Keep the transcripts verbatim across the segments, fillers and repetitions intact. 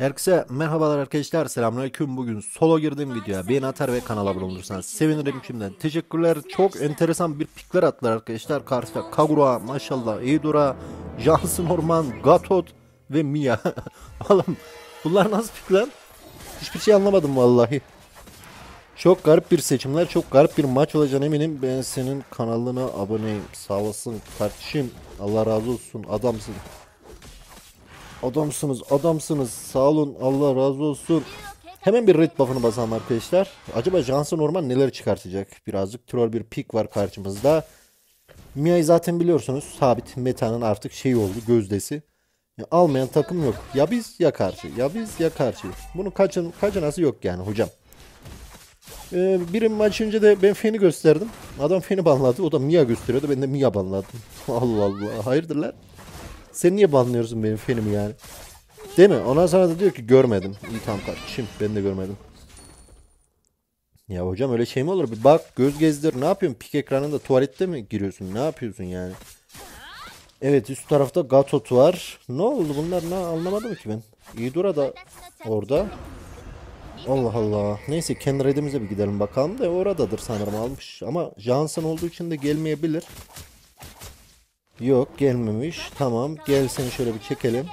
Herkese merhabalar arkadaşlar, selamünaleyküm. Bugün solo girdiğim videoya beğeni atar ve kanala abone olursanız sevinirim şimdiden. Teşekkürler. Çok enteresan bir pikler attılar arkadaşlar. Karşıda Kagura, maşallah, Eidora, Johnson Orman, Gatot ve Mia. Oğlum bunlar nasıl pikler? Hiçbir şey anlamadım vallahi. Çok garip bir seçimler, çok garip bir maç olacağına eminim. Ben senin kanalına aboneyim. Sağ olasın kardeşim. Allah razı olsun, adamsın. Adamsınız, adamsınız. Sağ olun, Allah razı olsun. Hemen bir red buff'ını basalım arkadaşlar. Acaba Johnson Orman neler çıkartacak? Birazcık troll bir pick var karşımızda. Mia'yı zaten biliyorsunuz. Sabit metanın artık şeyi oldu, gözdesi. Ya, almayan takım yok. Ya biz ya karşı. Ya biz ya karşı. Bunun kaçın, kaçınası yok yani hocam. Ee, birim maç önce de ben Fen'i gösterdim. Adam Fen'i banladı. O da Mia gösteriyordu. Ben de Mia banladım. Allah Allah. Hayırdır lan? Sen niye banlıyorsun benim Fen'imi yani? Değil mi? Ondan sonra da diyor ki görmedim. İyi tamam kardeşim, ben de görmedim. Ya hocam öyle şey mi olur? Bir bak, göz gezdir. Ne yapıyorsun? Pik ekranında tuvalette mi giriyorsun? Ne yapıyorsun yani? Evet, üst tarafta Gatot var. Ne oldu bunlar? Ne anlamadım ki ben. Eidora da orada. Allah Allah. Neyse kendi redimize bir gidelim bakalım da oradadır sanırım, almış. Ama Johnson olduğu için de gelmeyebilir. Yok, gelmemiş. Tamam, gel seni şöyle bir çekelim.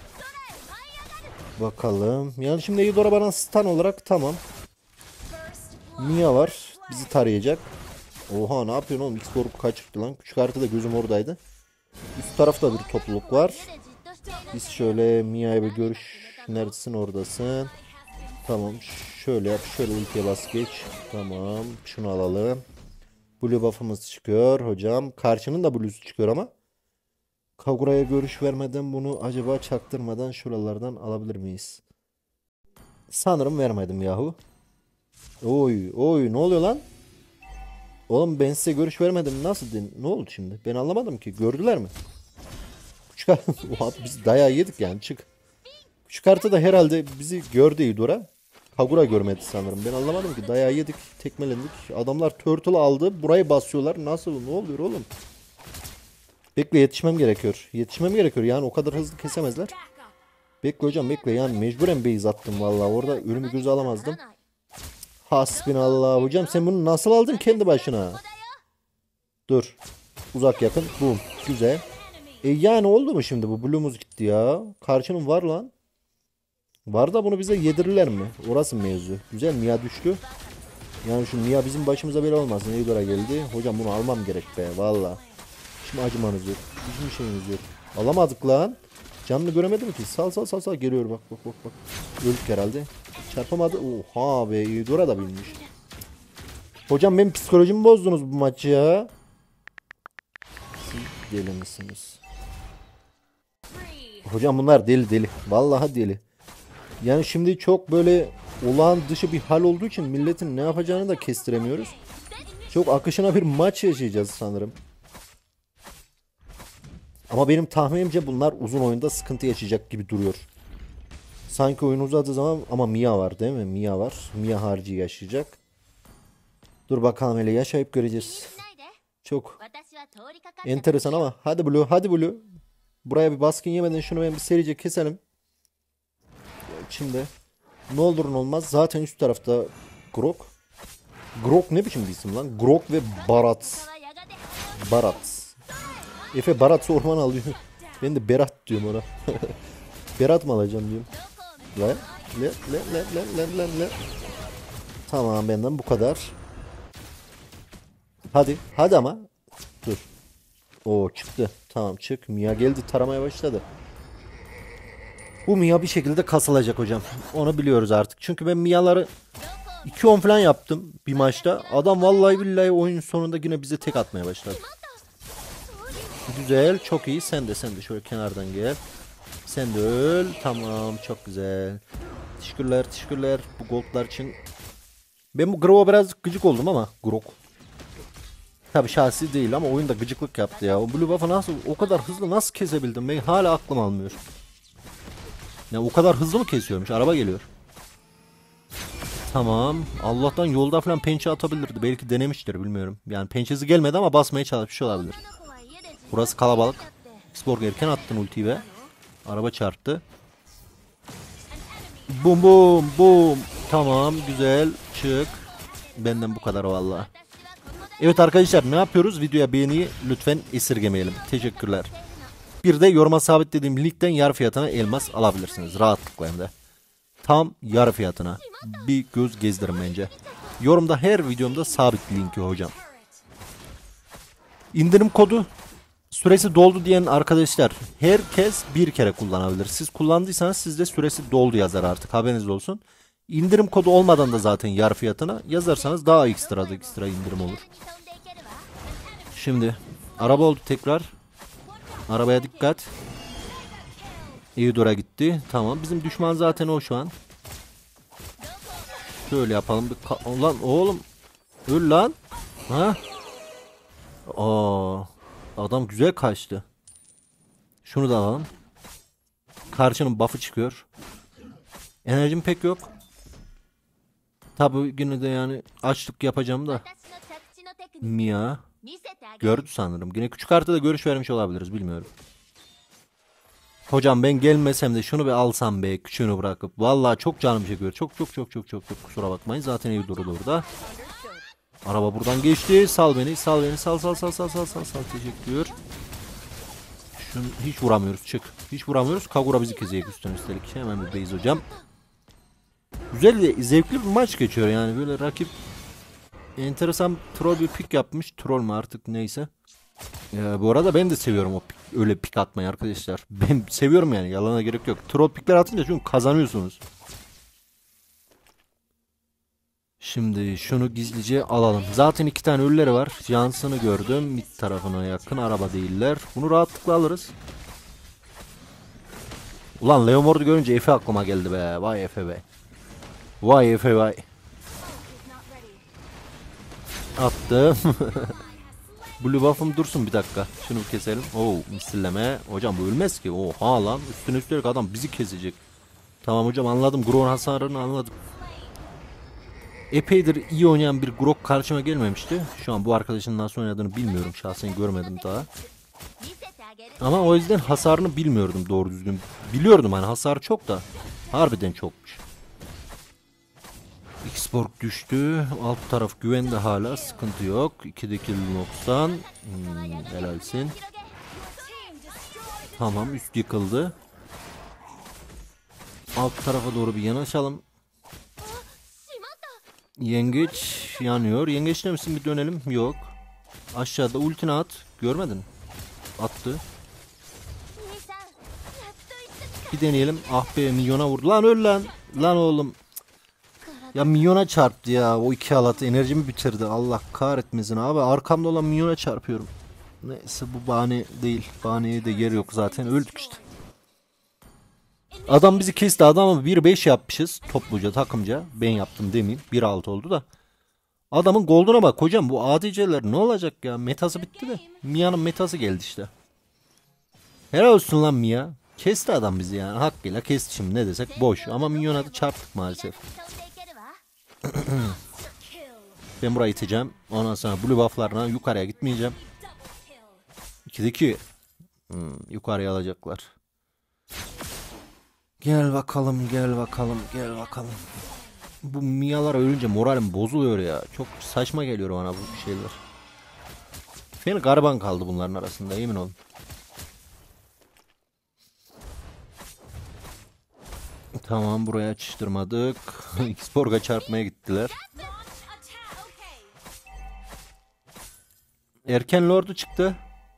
Bakalım. Yani şimdi Eidora bana stun olarak tamam. Mia var. Bizi tarayacak. Oha, ne yapıyorsun oğlum? X-Borg kaçırdı lan. Küçük haritada gözüm oradaydı. Üst tarafta bir topluluk var. Biz şöyle Mia'ya bir görüş. Neredesin, oradasın. Tamam. Şöyle yap. Şöyle ultiye bas geç. Tamam. Şunu alalım. Blue buff'ımız çıkıyor hocam. Karşının da blue'su çıkıyor ama. Kagura'ya görüş vermeden bunu acaba çaktırmadan şuralardan alabilir miyiz? Sanırım vermedim yahu. Oy oy, ne oluyor lan? Oğlum ben size görüş vermedim, nasıl din? Ne oldu şimdi? Ben anlamadım ki. Gördüler mi? Çıkar. Oha, biz dayağı yedik yani, çık. Küçük haritada herhalde bizi gördü Eidora. Kagura görmedi sanırım. Ben anlamadım ki. Dayağı yedik, tekmelendik. Adamlar turtle aldı. Burayı basıyorlar. Nasıl? Ne oluyor oğlum? Bekle, yetişmem gerekiyor. Yetişmem gerekiyor. Yani o kadar hızlı kesemezler. Bekle hocam, bekle. Yani mecburen base attım vallahi. Orada ölümü göze alamazdım. Hasbinallah. Hocam sen bunu nasıl aldın kendi başına? Dur. Uzak yakın. Boom. Güzel. E yani oldu mu şimdi bu? Blue'umuz gitti ya. Karşının var lan. Var da bunu bize yedirirler mi? Orası mevzu. Güzel, Mia düştü. Yani şu Mia bizim başımıza bela olmasın. Eidora geldi. Hocam bunu almam gerek be. Valla. Şimdi acımanız yok. Hiçbir şeyimiz yok. Alamadık lan. Canını göremedim ki. Sal sal sal sal. Geliyor bak bak bak bak. Öldük herhalde. Çarpamadı. Oha be. Eidora da bilmiş. Hocam benim psikolojimi bozdunuz bu maçı ya. Siz deli misiniz? Hocam bunlar deli deli. Vallahi deli. Yani şimdi çok böyle olağan dışı bir hal olduğu için milletin ne yapacağını da kestiremiyoruz. Çok akışına bir maç yaşayacağız sanırım. Ama benim tahminimce bunlar uzun oyunda sıkıntı yaşayacak gibi duruyor. Sanki oyun uzadığı zaman, ama Mia var değil mi? Mia var. Mia harici yaşayacak. Dur bakalım, hele yaşayıp göreceğiz. Çok enteresan ama hadi Blue, hadi Blue. Buraya bir baskın yemeden şunu ben bir serice keselim. İçinde ne olur ne olmaz. Zaten üst tarafta Grok. Grok ne biçim bir isim lan? Grok ve Barat. Barat. Efe Barat orman alıyor. Ben de Berat diyorum ona. Berat mı alacağım diyorum. Le le le le le le le le. Tamam, benden bu kadar. Hadi hadi ama. Dur. Oo, çıktı. Tamam, çık. Mia geldi, taramaya başladı. Bu Mia bir şekilde kasılacak hocam. Onu biliyoruz artık. Çünkü ben Mia'ları iki on falan yaptım bir maçta. Adam vallahi billahi oyun sonunda yine bize tek atmaya başladı. Güzel, çok iyi. Sen de sen de şöyle kenardan gel. Sen de öl. Tamam, çok güzel. Teşekkürler teşekkürler bu goldlar için. Ben bu Grok'a biraz gıcık oldum ama Grok. Tabi şahsi değil ama oyunda gıcıklık yaptı ya. O Blue Buff'ı nasıl o kadar hızlı nasıl kesebildim? Ben hala aklım almıyor. Ya o kadar hızlı mı kesiyormuş? Araba geliyor. Tamam. Allah'tan yolda falan pençe atabilirdi. Belki denemiştir, bilmiyorum. Yani pençesi gelmedi ama basmaya çalışmış olabilir. Burası kalabalık. Xborg erken attın ultiyi be. Araba çarptı. Bum bum bum. Tamam güzel çık. Benden bu kadar vallahi. Evet arkadaşlar ne yapıyoruz? Videoya beğeniyi lütfen esirgemeyelim. Teşekkürler. Bir de yoruma sabitlediğim linkten yarı fiyatına elmas alabilirsiniz. Rahatlıkla hem de. Tam yarı fiyatına. Bir göz gezdirin bence. Yorumda her videomda sabit linki hocam. İndirim kodu süresi doldu diyen arkadaşlar herkes bir kere kullanabilir. Siz kullandıysanız sizde süresi doldu yazar artık, haberiniz olsun. İndirim kodu olmadan da zaten yarı fiyatına yazarsanız daha ekstra da ekstra indirim olur. Şimdi araba oldu tekrar. Arabaya dikkat. Eudora gitti. Tamam bizim düşman zaten o şu an. Şöyle yapalım. Bir lan oğlum. Öl lan. Ha? Aa, adam güzel kaçtı. Şunu da alalım. Karşının buff'ı çıkıyor. Enerjim pek yok. Tabi yine de yani açlık yapacağım da. Mia gördü sanırım. Yine küçük haritada görüş vermiş olabiliriz, bilmiyorum. Hocam ben gelmesem de şunu bir alsam be, küçüğünü bırakıp. Vallahi çok canım çekiyor. Çok çok çok çok çok çok kusura bakmayın. Zaten ev durdu orada. Araba buradan geçti. Sal beni, sal beni, sal sal sal sal sal sal sal. Teşekkür. Şunu hiç vuramıyoruz, çık. Hiç vuramıyoruz. Kagura bizi kezecek üstüne üstelik. Hemen bir base hocam. Güzel de zevkli bir maç geçiyor yani, böyle rakip enteresan troll bir pik yapmış. Troll mu artık neyse. Ee, bu arada ben de seviyorum o pik, öyle pik atmayı arkadaşlar. Ben seviyorum yani, yalana gerek yok. Troll pikler atınca çünkü kazanıyorsunuz. Şimdi şunu gizlice alalım. Zaten iki tane ölüleri var. Johnson'ı gördüm. Mid tarafına yakın, araba değiller. Bunu rahatlıkla alırız. Ulan Leomord'u görünce Efe aklıma geldi be. Vay Efe be. Vay Efe vay. Attım. Blue buff'ım dursun bir dakika. Şunu keselim. Oo misilleme. Hocam bu ölmez ki. Oha lan. Üstüne üstelik adam bizi kesecek. Tamam hocam anladım. Grok'un hasarını anladım. Epeydir iyi oynayan bir Grok karşıma gelmemişti. Şu an bu arkadaşın nasıl oynadığını bilmiyorum. Şahsen görmedim daha. Ama o yüzden hasarını bilmiyordum doğru düzgün. Biliyordum hani hasar çok da. Harbiden çokmuş. Xborg düştü. Alt taraf güvende hala. Sıkıntı yok. ikideki Lunox'tan. Hmm, helalsin. Tamam üst yıkıldı. Alt tarafa doğru bir yanaşalım. Yengeç yanıyor. Yengeçle misin, bir dönelim. Yok. Aşağıda ultini at. Görmedin. Attı. Bir deneyelim. Ah be, milyona vurdu. Lan öl lan. Lan oğlum. Ya milyona çarptı ya. O iki halat enerjimi bitirdi. Allah kahretmesin abi. Arkamda olan milyona çarpıyorum. Neyse bu bahane değil. Bahaneye de yer yok zaten. Öldük işte. Adam bizi kesti. Adamı bir beş yapmışız. Topluca, takımca. Ben yaptım demeyeyim. bir altı oldu da. Adamın golduna bak hocam. Bu A D C'ler ne olacak ya? Metası bitti de. Mia'nın metası geldi işte. Helal olsun lan Mia. Kesti adam bizi yani. Hakkıyla kesti şimdi, ne desek boş. Ama milyona da çarptık maalesef. Ben burayı iteceğim. Ondan sonra blue buff'larına yukarıya gitmeyeceğim. ikideki hmm, yukarıya alacaklar. Gel bakalım, gel bakalım, gel bakalım. Bu Mia'lar ölünce moralim bozuluyor ya. Çok saçma geliyor bana bu şeyler. Beni gariban kaldı bunların arasında, emin olun. Tamam buraya açıştırmadık. Xborg'a çarpmaya gittiler. Erken Lord'u çıktı.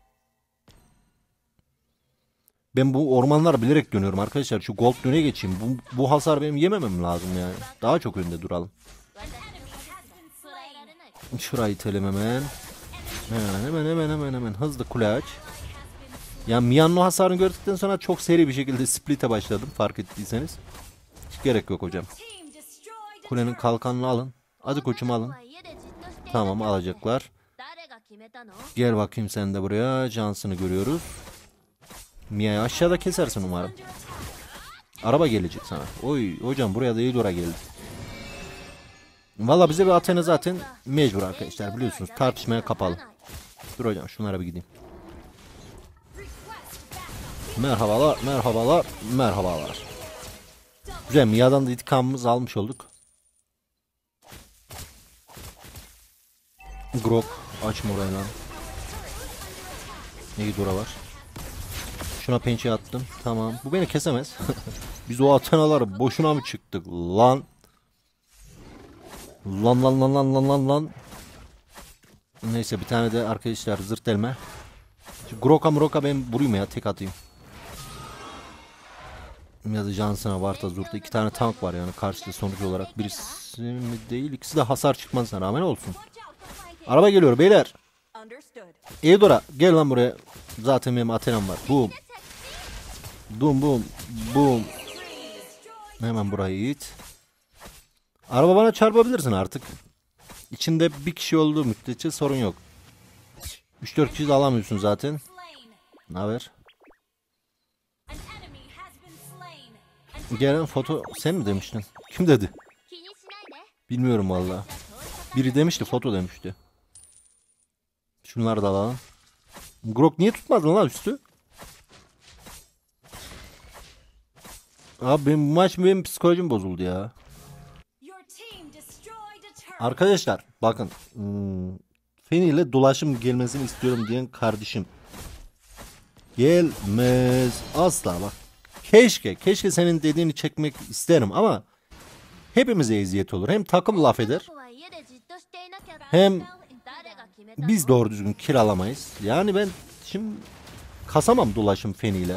Ben bu ormanlara bilerek dönüyorum arkadaşlar. Şu gold döne geçeyim. Bu, bu hasar benim yememem lazım yani. Daha çok önde duralım. Şurayı itelim hemen. Hemen hemen hemen hemen hemen. Hızlı kule aç. Ya Mia'nın hasarını gördükten sonra çok seri bir şekilde split'e başladım. Fark ettiyseniz. Hiç gerek yok hocam. Kulenin kalkanını alın. Hadi koçum alın. Tamam alacaklar. Gel bakayım sen de buraya. Johnson'ı görüyoruz. Mia'yı aşağıda kesersin umarım. Araba gelecek sana. Oy hocam buraya da Eudora geldi. Valla bize bir Athena zaten mecbur arkadaşlar, biliyorsunuz. Tartışmaya kapalı. Dur hocam şunlara bir gideyim. Merhabalar, merhabalar, merhabalar. Güzel, Mia'dan da intikamımızı almış olduk. Grok açma orayı lan. Ne Dora var. Şuna pençe attım. Tamam. Bu beni kesemez. Biz o Athena'ları boşuna mı çıktık lan? Lan lan lan lan lan lan lan. Neyse bir tane de arkadaşlar zırt elme. Groka Mroka ben vurayım ya, tek atayım. Ya da Johnson'a Varta Zurt'ta iki tane tank var yani karşıda sonuç olarak. Birisi mi değil, ikisi de hasar çıkmasına rağmen olsun. Araba geliyor beyler. Eudora gel lan buraya. Zaten benim Athena'm var. Boom. Boom boom. Boom. Hemen burayı it. Araba bana çarpabilirsin artık. İçinde bir kişi olduğu müddetçe sorun yok. üç dört kişi de alamıyorsun zaten. Ne haber? Gelen foto sen mi demiştin? Kim dedi? Bilmiyorum valla. Biri demişti, foto demişti. Şunları da alalım. Grok niye tutmadın lan üstü? Abi benim bu maç benim psikolojim bozuldu ya. Arkadaşlar bakın. Hmm, Feni ile dolaşım gelmesini istiyorum diyen kardeşim. Gelmez. Asla bak. Keşke. Keşke senin dediğini çekmek isterim ama hepimize eziyet olur. Hem takım laf eder. Hem biz doğru düzgün kiralamayız. Yani ben şimdi kasamam dolaşım feniyle.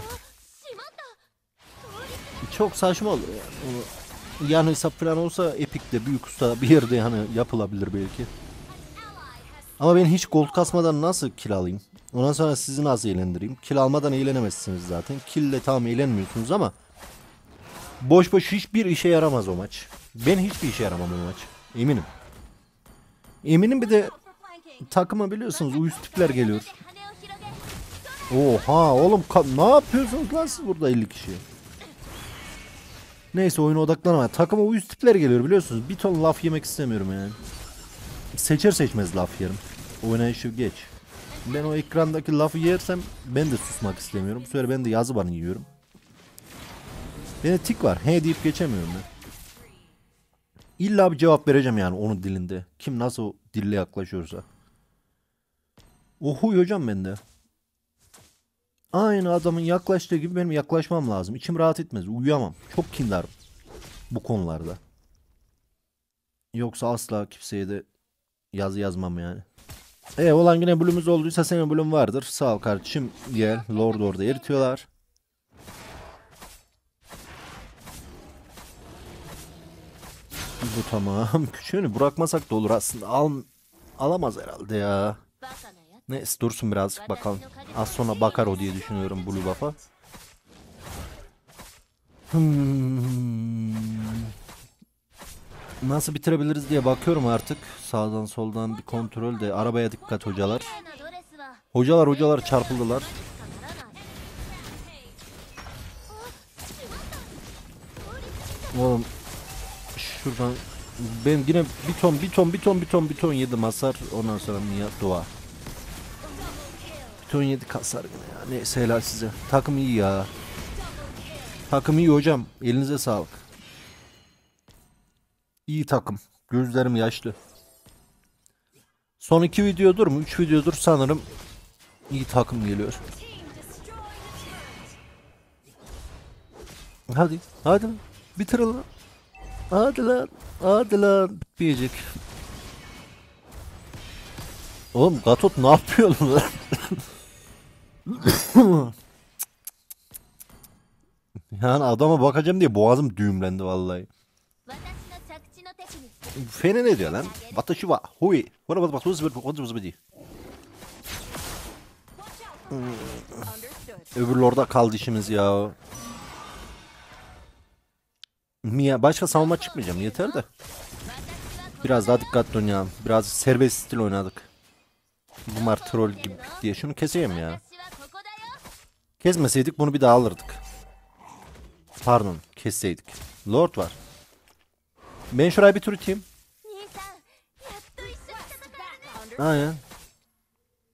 Çok saçma oluyor yani. Onu, yan hesap falan olsa Epic'te büyük usta bir yerde yani yapılabilir belki. Ama ben hiç gold kasmadan nasıl kill alayım? Ondan sonra sizi nasıl eğlendireyim? Kill almadan eğlenemezsiniz zaten. Kill ile tam eğlenmiyorsunuz ama boş boş hiçbir işe yaramaz o maç. Ben hiçbir işe yaramam o maç. Eminim. Eminim bir de takıma biliyorsunuz uyuz tipler geliyor. Oha oğlum ne yapıyorsunuz lan siz burada elli kişi? Neyse oyuna odaklanma. Takıma uyuz tipler geliyor biliyorsunuz. Bir ton laf yemek istemiyorum yani. Seçer seçmez laf yerim. Oynayışı geç. Ben o ekrandaki lafı yersem ben de susmak istemiyorum. Bu sefer ben de yazı bana yiyorum. Bende tik var. He deyip geçemiyorum ben. İlla bir cevap vereceğim yani onun dilinde. Kim nasıl dille yaklaşıyorsa. O huy hocam bende. Aynı adamın yaklaştığı gibi benim yaklaşmam lazım. İçim rahat etmez. Uyuyamam. Çok kindarım bu konularda. Yoksa asla kimseye de yazı yazmam yani. E olan yine bölümümüz olduysa senin bölüm vardır. Sağ ol kardeşim. Gel. Lord orada eritiyorlar. Bu tamam. Küçüğünü bırakmasak da olur aslında. Al, alamaz herhalde ya. Neyse dursun birazcık bakalım. Az sonra bakar o diye düşünüyorum Blue Buff'a. Hmm. Nasıl bitirebiliriz diye bakıyorum artık. Sağdan soldan bir kontrol de. Arabaya dikkat hocalar. Hocalar hocalar çarpıldılar. Oğlum şuradan ben yine bir ton bir ton bir ton bir ton bir ton yedim hasar. Ondan sonra Mia dua. Bir ton yedik hasar yine ya. Neyse helal size. Takım iyi ya. Takım iyi hocam. Elinize sağlık. İyi takım. Gözlerim yaşlı. Son iki videodur mu? Üç videodur sanırım. İyi takım geliyor. Hadi. Hadi. Bitir lan. Hadi lan. Hadi lan. Bitmeyecek. Oğlum Gatot ne yapıyor lan? Yani adama bakacağım diye boğazım düğümlendi vallahi. Fene ne diyor lan? Watashi wa hui. What about what was what was what Öbür lorda kaldı işimiz ya. Mia başka savunma çıkmayacağım yeter de. Biraz daha dikkatli oynayalım. Biraz serbest stil oynadık. Bunlar troll gibi diye şunu keseyim ya. Kesmeseydik bunu bir daha alırdık. Pardon kesseydik. Lord var. Ben şuraya bir tur iteyim. Aynen.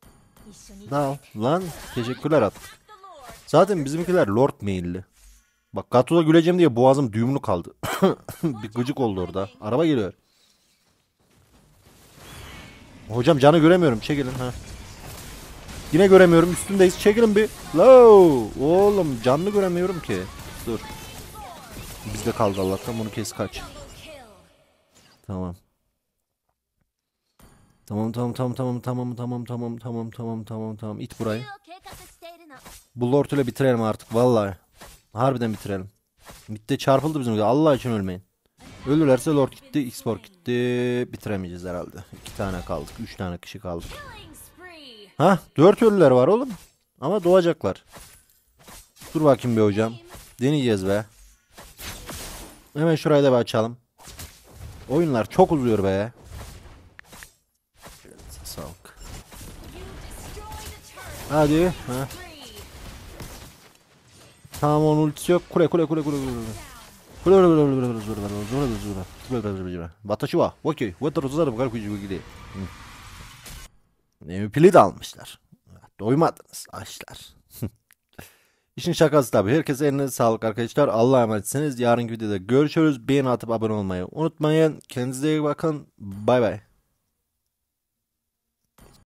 Dal lan teşekkürler attık. Zaten bizimkiler Lord mailli. Bak Gattuso'ya güleceğim diye boğazım düğümlü kaldı. Bir gıcık oldu orada. Araba geliyor. Hocam canı göremiyorum. Çekilin ha. Yine göremiyorum. Üstündeyiz. Çekilin bir. Low. Oğlum canlı göremiyorum ki. Dur. Bizde kaldı Allah'tan. Bunu kes kaç. Tamam. Tamam tamam tamam tamam tamam tamam tamam tamam tamam tamam tamam. İt burayı. Bu Lord ile bitirelim artık vallahi. Harbiden bitirelim. Bitti çarpıldı bizim. Allah için ölmeyin. Ölürlerse Lord gitti, X-Sport gitti. Bitiremeyeceğiz herhalde. İki tane kaldık. Üç tane kişi kaldık. Ha, dört ölüler var oğlum. Ama doğacaklar. Dur bakayım bir hocam. Deneyeceğiz be. Hemen şurayı da bir açalım. Oyunlar çok uzuyor be. Sağlık. Hadi. Ha. Tamam onun ultisi yok. Kule kule kule kule kule. Kule kule kule kule kule kule. Watashi wa okey. Watashi wa bakar kuyu gidi. M V P'li de almışlar. Doymadınız açlar. İşin şakası tabii. Herkese eline sağlık arkadaşlar. Allah'a emanetsiniz. Yarınki videoda görüşürüz. Beğeni atıp abone olmayı unutmayın. Kendinize iyi bakın. Bay bay.